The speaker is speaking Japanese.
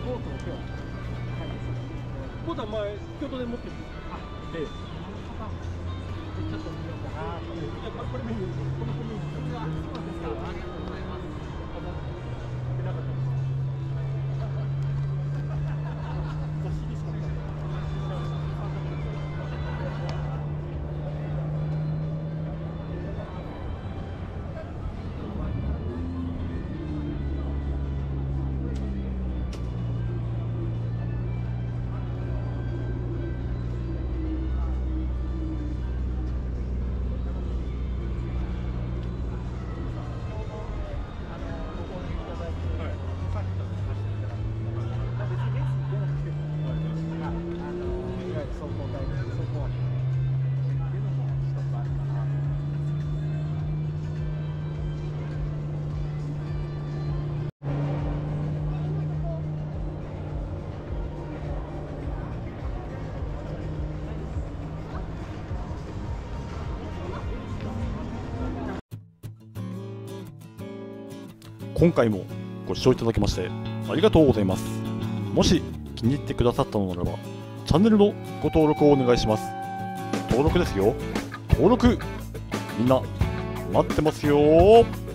ボートを今日は、はい、ボートは前、京都で持ってるんですか。ええ。ちょっと見ようかなと。これメニュー、このメニュー。そうですか。ありがとうございます。出なかったです。 今回もご視聴いただきましてありがとうございます。もし気に入ってくださったのならば、チャンネルのご登録をお願いします。登録ですよ。登録みんな待ってますよー。